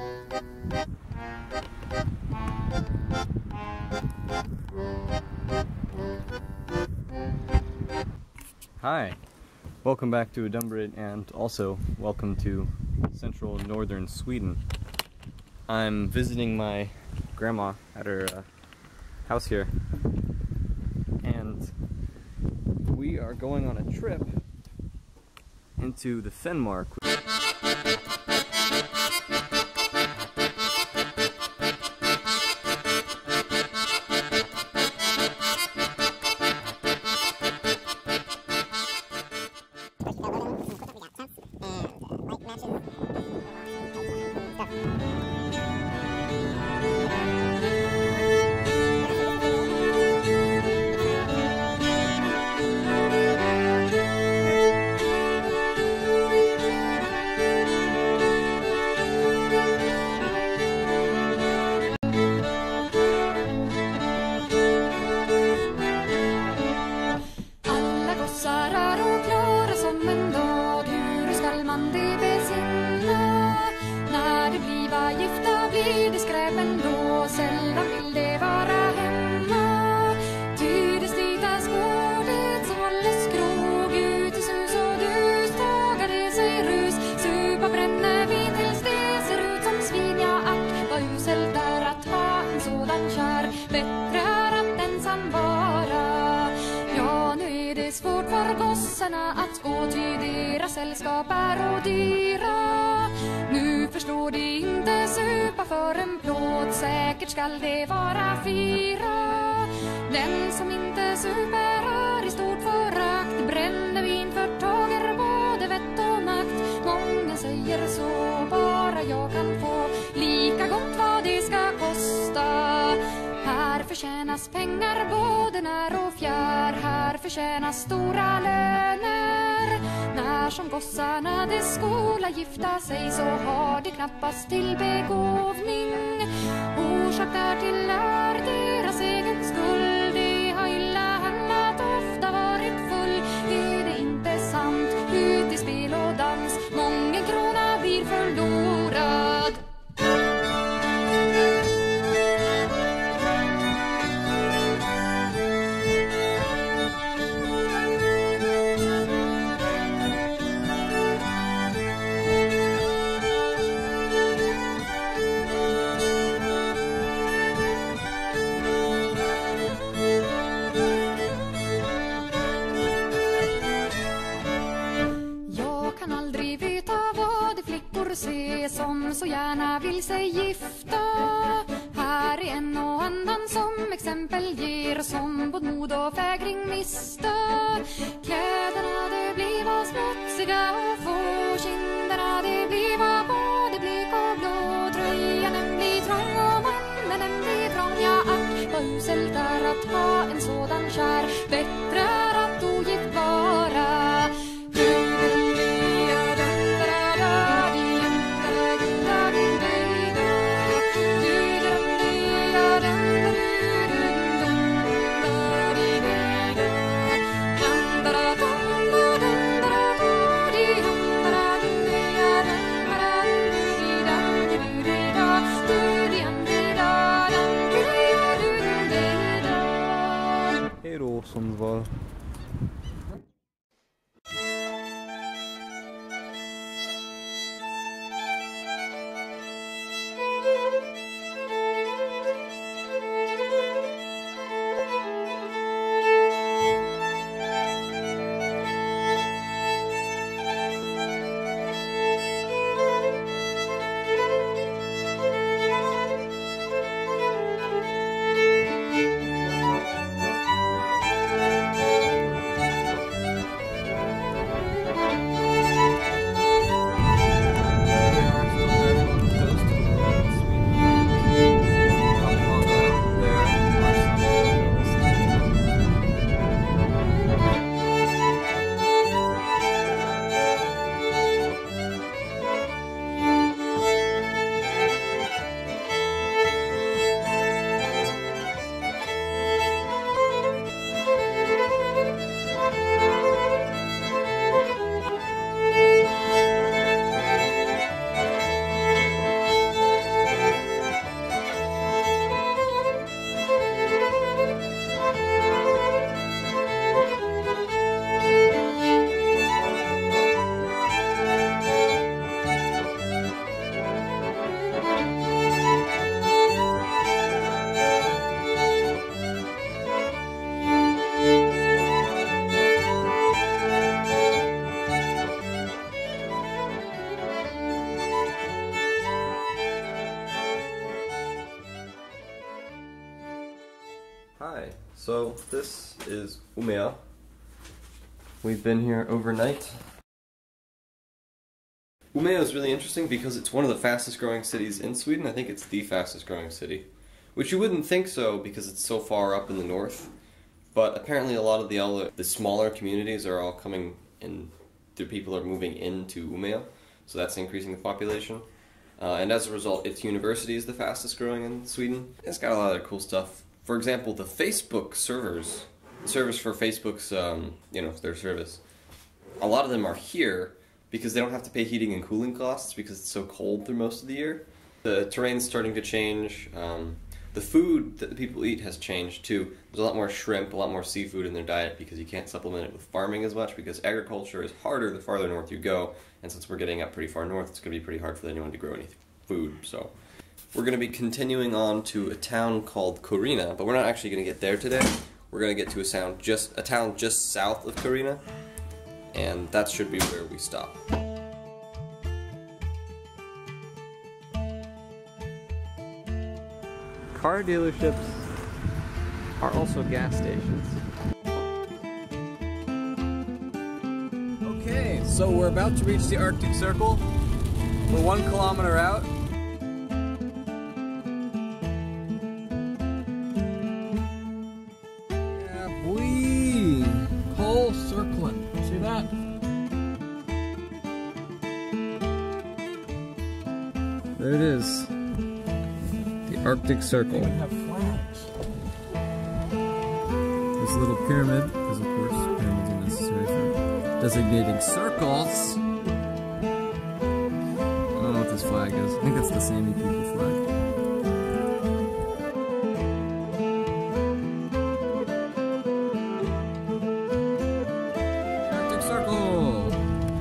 Hi, welcome back to Udumbarit, and also welcome to central northern Sweden. I'm visiting my grandma at her house here, and we are going on a trip into the Finnmark. Att gå till deras sällskap är och dyra. Nu förstår de inte supa för en plåt, säkert skall det vara 4. Den som inte super är i stort förakt, brännvin förtager både vett och makt. Många säger så, bara jag kan få lika gott vad det ska kosta. Här förtjänas pengar både när och fjär, här förtjänas stora löner. När som gossarna de skola gifta sig, så har de knappast till begåvning. Orsak därtill är deras egen skull, de har illa handlat, ofta varit full. Är det inte sant, ut i spel och dans, mången krona blir förlorad. Se som så gärna vill sig gifta. Här är en och annan som exempel ger, som både mod och fägring mista. Kläderna det bliva smutsiga och få, kinderna det bliva både blek och blå. Tröjan den blir trång och mannen den blir trång. Ja, ack vad uselt är att ha en sådan kär, bättre är att ogift vara. Som var Hi, so this is Umeå. We've been here overnight. Umeå is really interesting because it's one of the fastest growing cities in Sweden. I think it's the fastest growing city. Which you wouldn't think so because it's so far up in the north. But apparently a lot of the smaller communities are all coming in, the people are moving into Umeå. So that's increasing the population. And as a result, its university is the fastest growing in Sweden. It's got a lot of cool stuff. For example, the Facebook servers, the servers for Facebook's, their service, a lot of them are here because they don't have to pay heating and cooling costs because it's so cold through most of the year. The terrain's starting to change. The food that the people eat has changed too. There's a lot more shrimp, a lot more seafood in their diet because you can't supplement it with farming as much because agriculture is harder the farther north you go, and since we're getting up pretty far north, it's going to be pretty hard for anyone to grow any food. So we're going to be continuing on to a town called Corina, but we're not actually going to get there today. We're going to get to a town just south of Corina, and that should be where we stop. Car dealerships are also gas stations. Okay, so we're about to reach the Arctic Circle. We're 1 kilometer out. Yeah, boy! Pole circling. See that? There it is. Arctic Circle. They even have flags. This little pyramid, because of course pyramids are necessary for designating circles. I don't know what this flag is. I think that's the Sami people flag. Arctic Circle!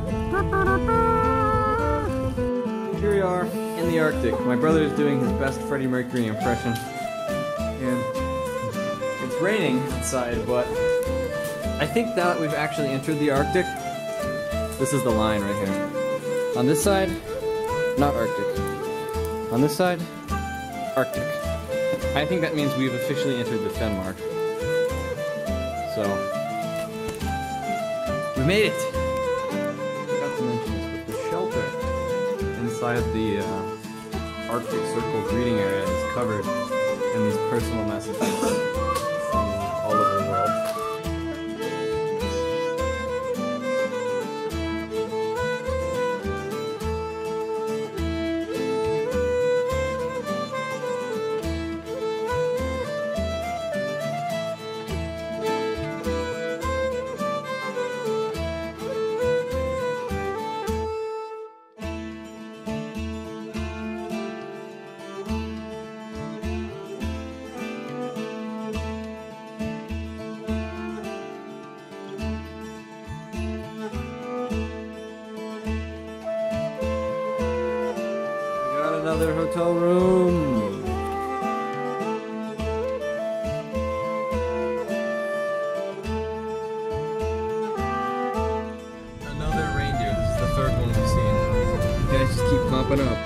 Here we are. In the Arctic. My brother is doing his best Freddie Mercury impression. And it's raining outside, but I think now that we've actually entered the Arctic, this is the line right here. On this side, not Arctic. On this side, Arctic. I think that means we've officially entered the Finnmark. So, we made it! I forgot to mention this, but the shelter inside the Arctic Circle greeting area is covered in these personal messages from all over the world. Another hotel room. Another reindeer. This is the third one we've seen. You guys just keep popping up.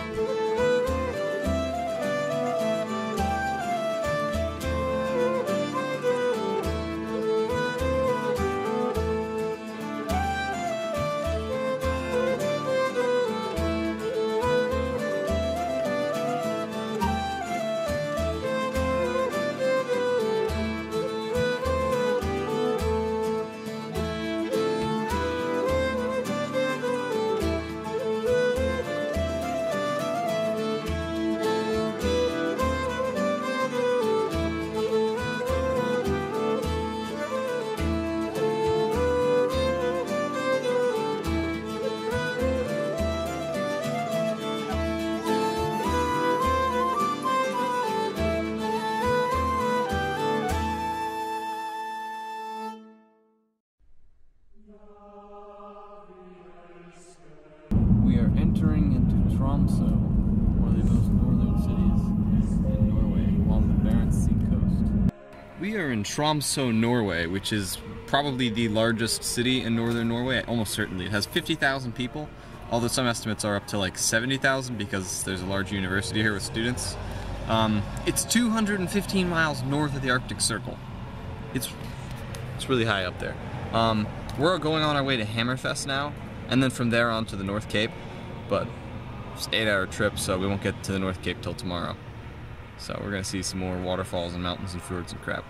entering into Tromsø, one of the most northern cities in Norway, along the Barents Sea coast. We are in Tromsø, Norway, which is probably the largest city in northern Norway, almost certainly. It has 50,000 people, although some estimates are up to like 70,000 because there's a large university here with students. It's 215 miles north of the Arctic Circle. It's really high up there. We're going on our way to Hammerfest now, and then from there on to the North Cape, but it's an 8-hour trip, so we won't get to the North Cape till tomorrow. So we're gonna see some more waterfalls and mountains and fjords and crap.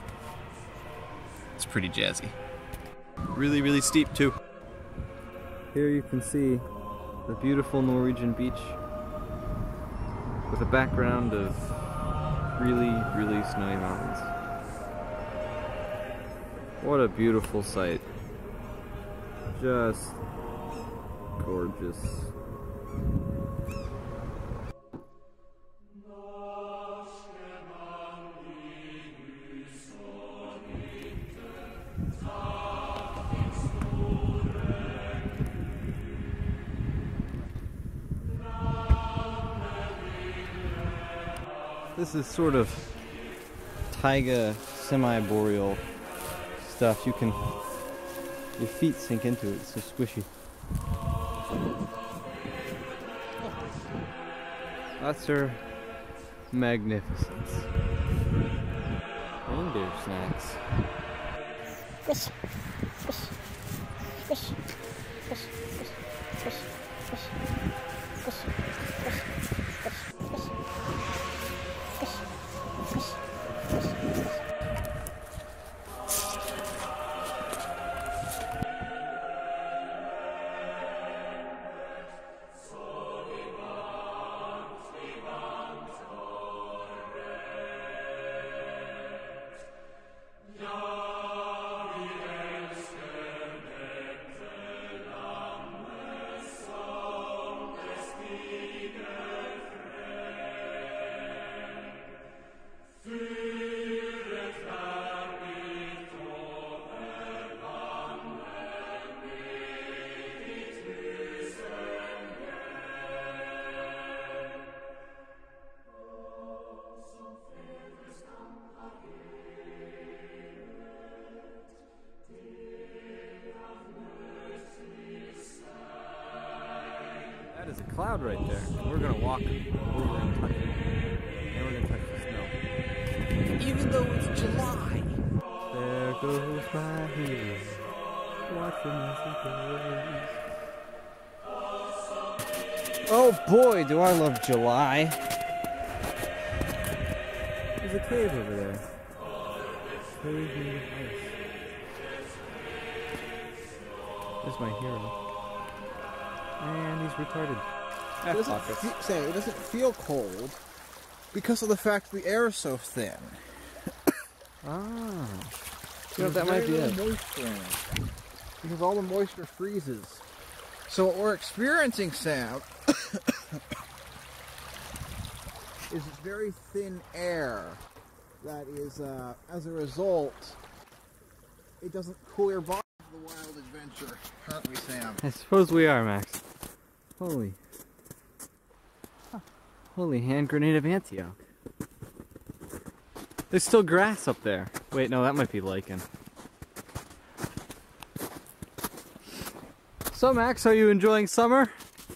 It's pretty jazzy. Really, really steep too. Here you can see the beautiful Norwegian beach with a background of really, really snowy mountains. What a beautiful sight. Just gorgeous. This is sort of taiga, semi-boreal stuff. Your feet sink into it, it's so squishy. That's her magnificence. Reindeer snacks. That is a cloud right there. We're gonna walk over and touch it. And we're gonna touch the snow. Even though it's July. There goes my hero. Watching as he goes. Oh boy, do I love July. There's a cave over there. Cave made of ice. There's my hero. And he's retarded. It doesn't feel cold because of the fact the air is so thin. Ah. You know, that might be it. Moisture in it. Because all the moisture freezes. So what we're experiencing, Sam, is very thin air that is, as a result, it doesn't cool your body for the wild adventure, aren't we, Sam? I suppose we are, Max. Holy hand grenade of Antioch. There's still grass up there. Wait, no, that might be lichen. So, Max, are you enjoying summer?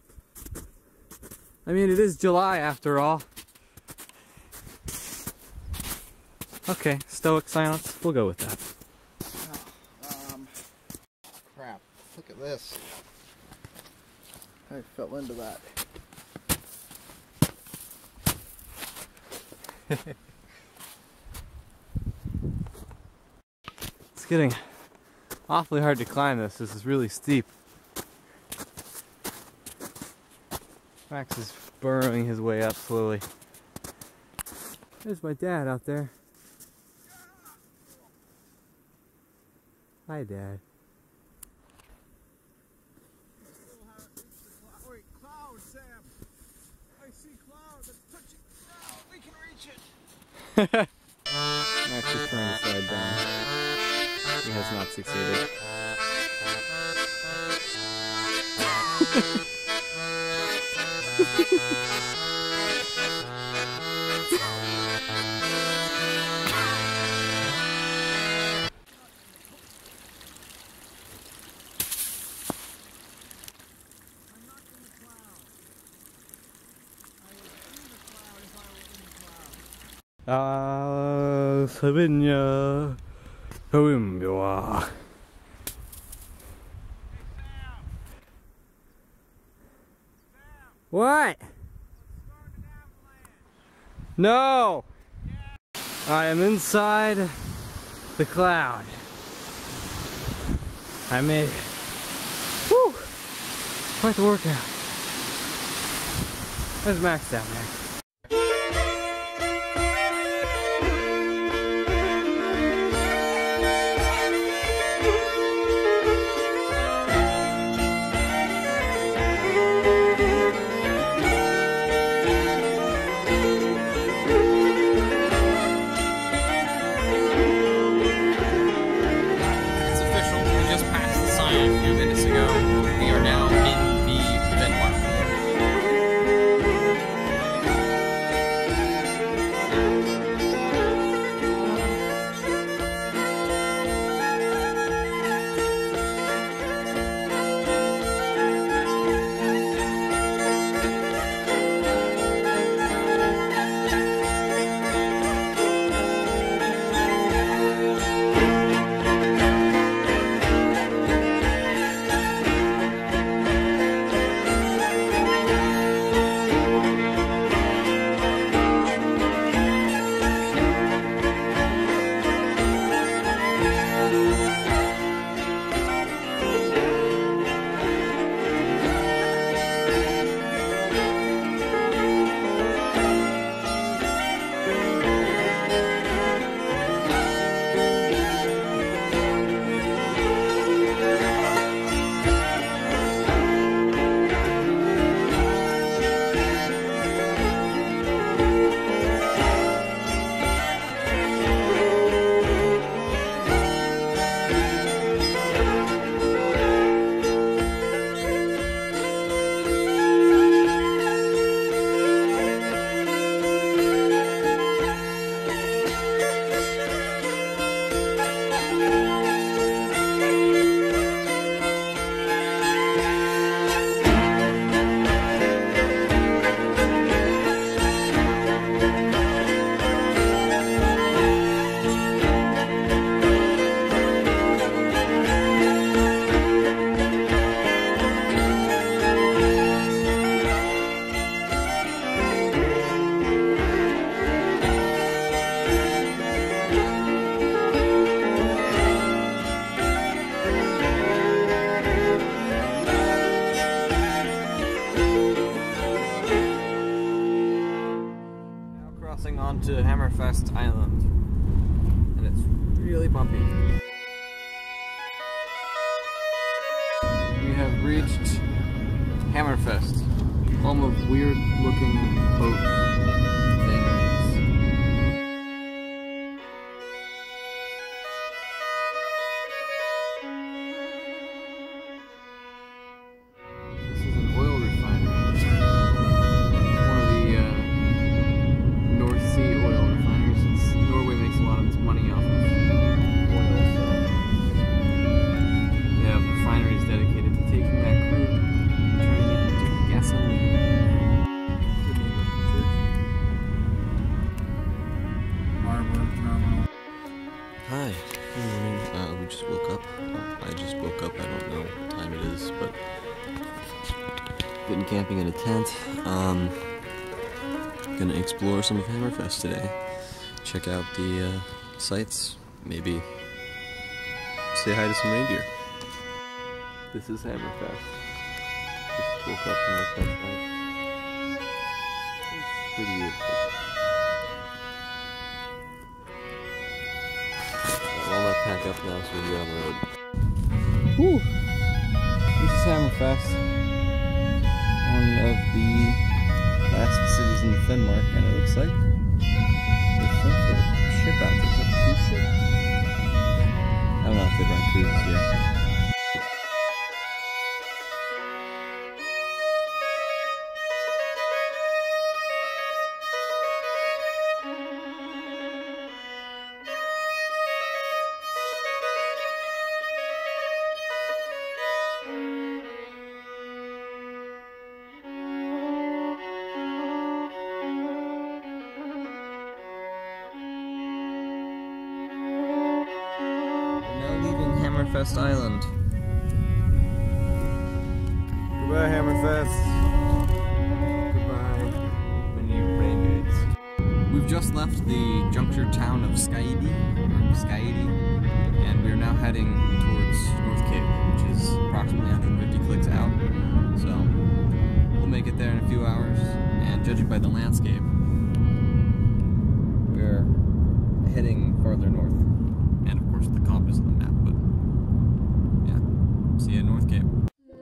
I mean, it is July after all. Okay, stoic silence. We'll go with that. Crap. Look at this. I fell into that. It's getting awfully hard to climb this. This is really steep. Max is burrowing his way up slowly. There's my dad out there. Hi, Dad. Wait, cloud, Sam. I see cloud. It's touching. No, we can reach it. Max is trying to slide down. He has not succeeded. Slovenia, What? No! I am inside the cloud. I made it. Whew! Quite the workout. There's Max down there. A few minutes ago, we are now in the Finnmark. Onto Hammerfest Island, and it's really bumpy. We have reached Hammerfest, home of weird looking boat things. This is an oil refinery. One of the North Sea oil refineries, since Norway makes a lot of its money off of oil, so they have refineries dedicated to taking that crude and turning it into gasoline. Hi, good morning. We just woke up. I just woke up. I don't know what time it is, but been camping in a tent. Gonna explore some of Hammerfest today. Check out the sights. Maybe say hi to some reindeer. This is Hammerfest. Just woke up and looked outside. It's pretty beautiful. Well, I'll pack up now so we can get on the road. Whew! This is Hammerfest. One of the last cities in Finnmark, and it looks like there's some sort of ship out there. Is that a cruise ship? I don't know if they run cruises here. Hammerfest Island. Goodbye, Hammerfest. Goodbye, many renegades. We've just left the juncture town of Skaidi, and we're now heading towards North Cape, which is approximately 150 clicks out. So we'll make it there in a few hours, and judging by the landscape, we're heading farther north. And of course the compass on the map, but yeah, see you at North Cape.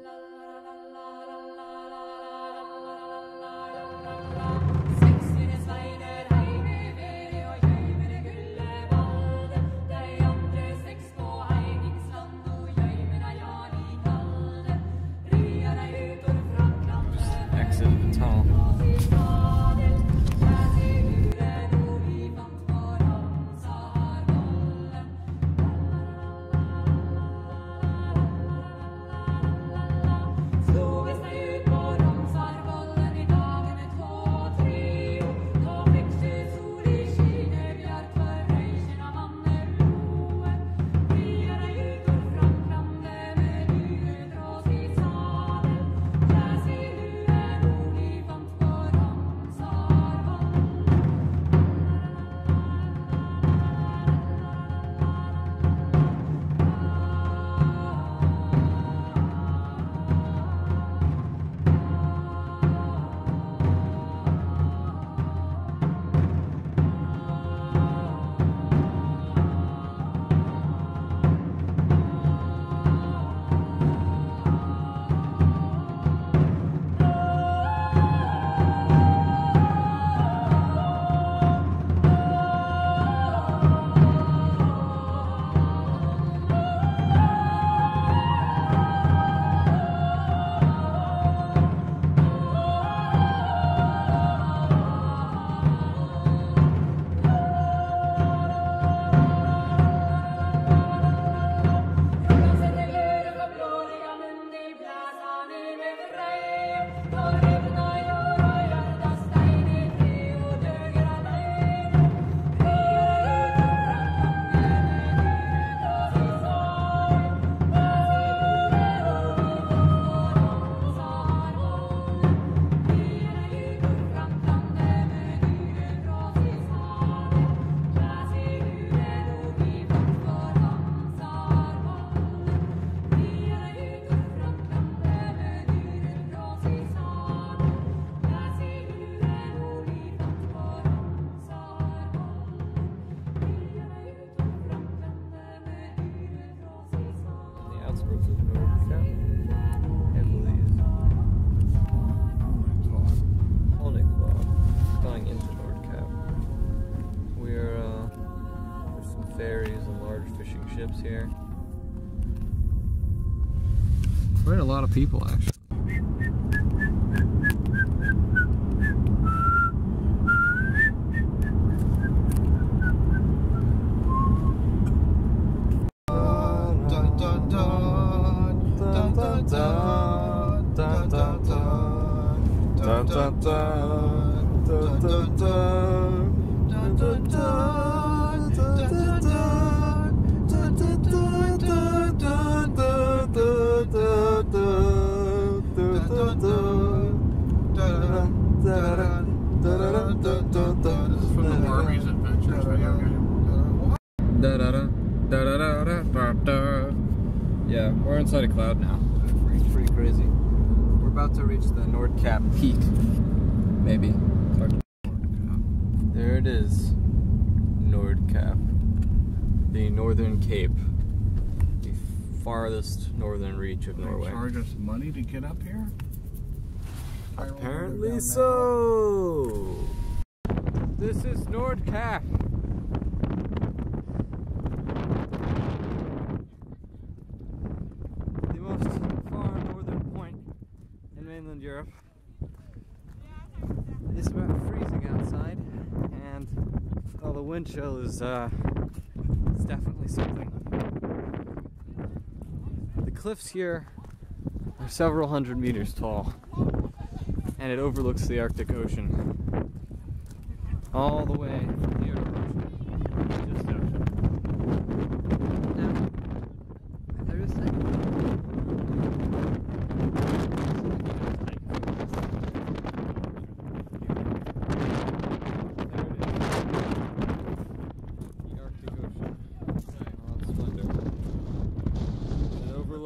Ships here. Quite a lot of people, actually. Yeah, we're inside a cloud now. It's pretty crazy. We're about to reach the Nordkapp Peak. Maybe. There it is. Nordkapp. The Northern Cape. The farthest northern reach of Norway. They charge us money to get up here? Apparently so. This is Nordkapp. The most far northern point in mainland Europe. It's about freezing outside, and the wind chill is it's definitely something. The cliffs here are several hundred meters tall, and it overlooks the Arctic Ocean. All the way from here to ocean. Just ocean. Now,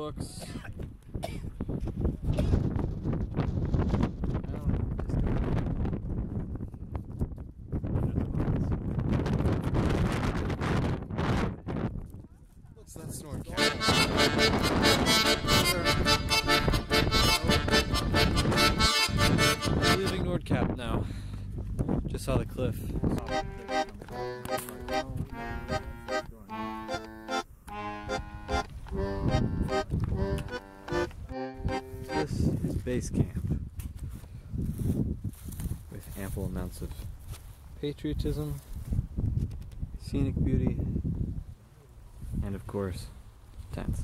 looks. What's that snort? We're leaving Nordkap now. Just saw the cliff. This is base camp with ample amounts of patriotism, scenic beauty, and of course, tents.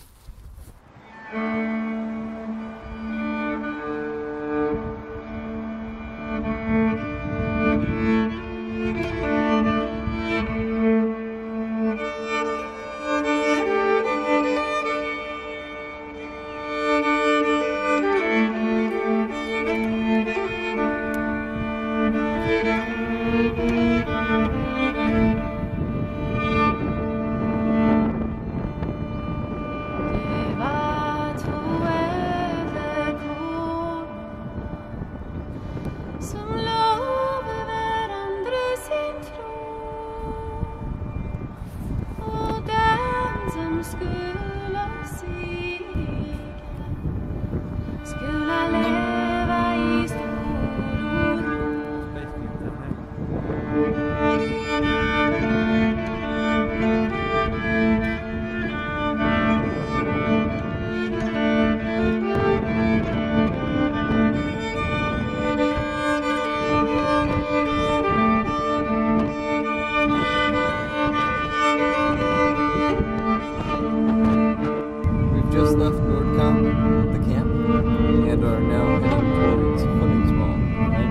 Just left Nordkap, the camp, and are now heading towards Finnmark, right?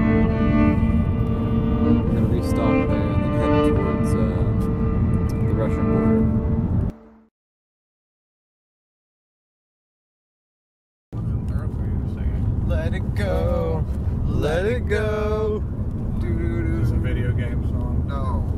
We're gonna restock there and then head towards the Russian border. Let it go, let it go. It's a video game song. No.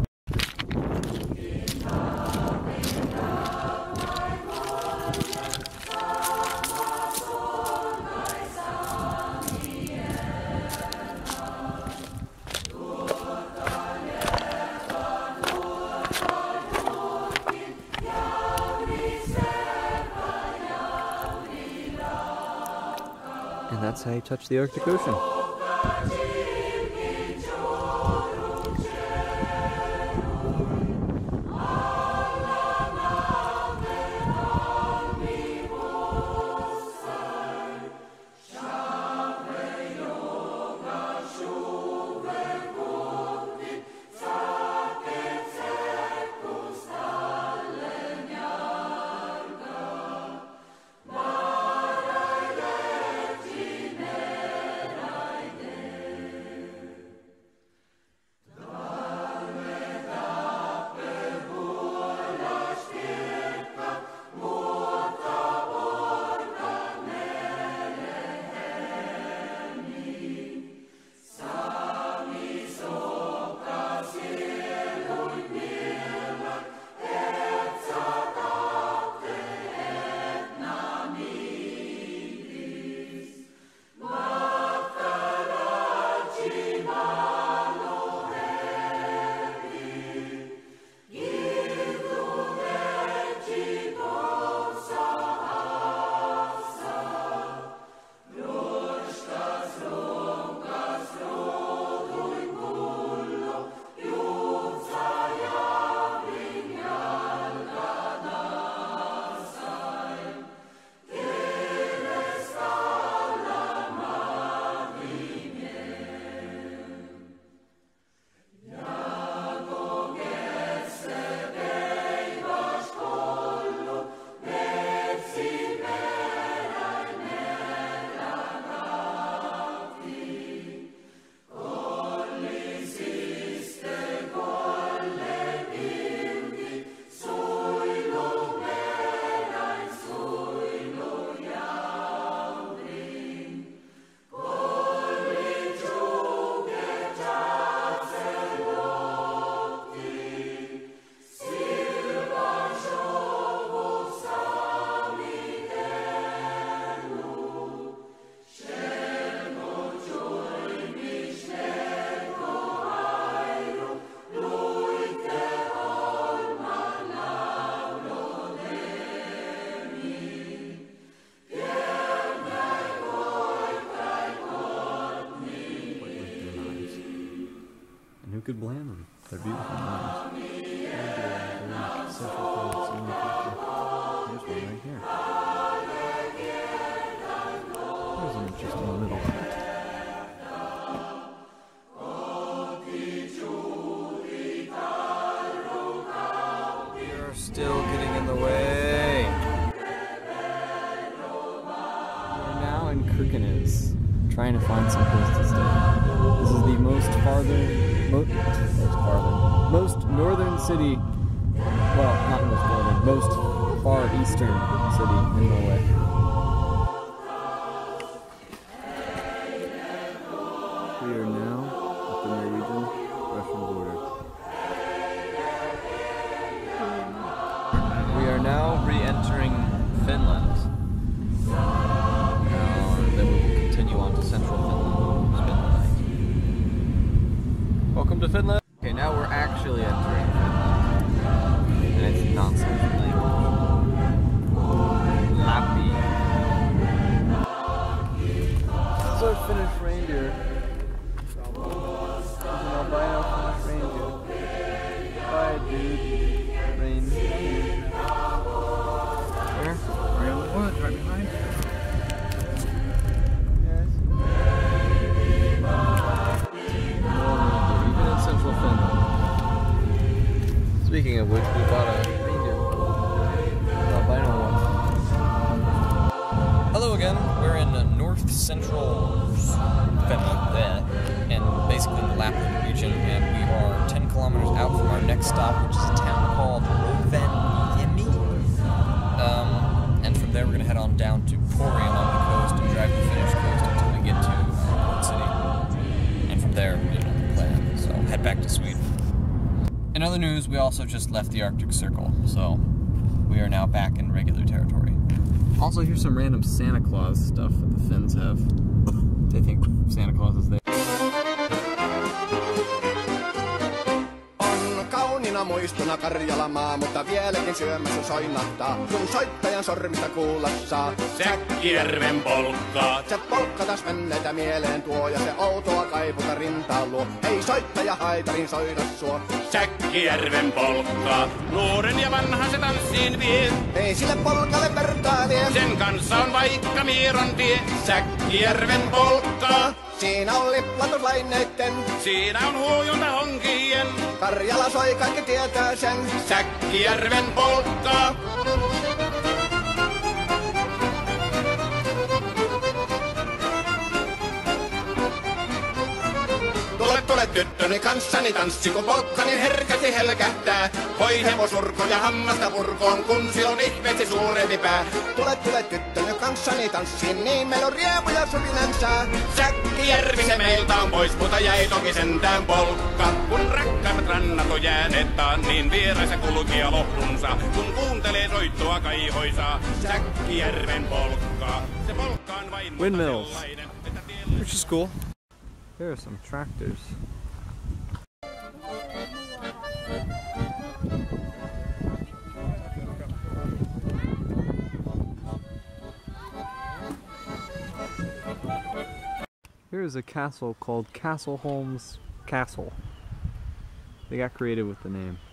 And that's how you touch the Arctic Ocean. who could blame them? They're beautiful mountains. Central Finland, there's one right here. There's one just in the middle. You're still getting in the way. We're now in Kirkenes, trying to find some place to stay. This is the most northern city, well, not most northern, most far eastern city in Norway. We are now at the Norwegian-Russian border. We are now re-entering Finland. Then we will continue on to central Finland, spend the night. Welcome to Finland! Okay, now we're actually entering Finland. And it's nonsense language. Lappi. This is our Finnish reindeer. There's an albino Finnish reindeer. Bye, dude. Reindeer. Where? Right on the wood, right behind you. Yes. Even in central Finland. Speaking of which, we bought a reindeer. Albino one. Hello again. We're in north central Finland, and basically in the Lapland region, and we are 10 kilometers out from our next stop, which is a town called Rovaniemi. And from there, we're going to head on down to Pori along the coast and drive the Finnish coast until we get to Port City. And from there, we have another plan. So head back to Sweden. In other news, we also just left the Arctic Circle, so we are now back in regular territory. Also, here's some random Santa Claus stuff that the Finns have. They think Santa Claus is there. On kauniina muistona Karjalamaa, mutta vieläkin syömässä soinahtaa, kun soittajan sormista kuulla saa. Säkkijärven polkkaa. Se polkka taas menneitä mieleen tuo, ja se outoa kaiputa rintaan luo. Ei soittaja haitarin soida suo. Säkkijärven polkkaa. Nuoren ja vanhan se tanssiin vie. Ei sille polkalle vertaa vie. Sen kanssa on vaikka Mieron tie. Säkkijärven polkkaa. Siinä on liplatuslaineitten. Siinä on huojunta honkien. Karjala soi, kaikki tietää sen. Säkkijärven polkkaa. Tule tyttöni kanssani tanssi, kun polkkani herkästi helkähtää. Hoi hevosurko ja hammasta purkoon, kun silloin ihmeesti suurempi pää. Tule tyttöni kanssani tanssiin, niin meillä on riemu ja surinänsä. Säkkijärvi se meiltä on pois, mutta jäi toki sentään polkka. Kun rakkaimmat rannat on jääneet taan, niin vieras ja kulkija lohdunsa. Kun kuuntelee soittoa kaihoisaa, Säkkijärven polkkaa. Se polkka on vain Windmills, sellainen, which is cool. There are some tractors. Here is a castle called Castleholm's Castle. They got creative with the name.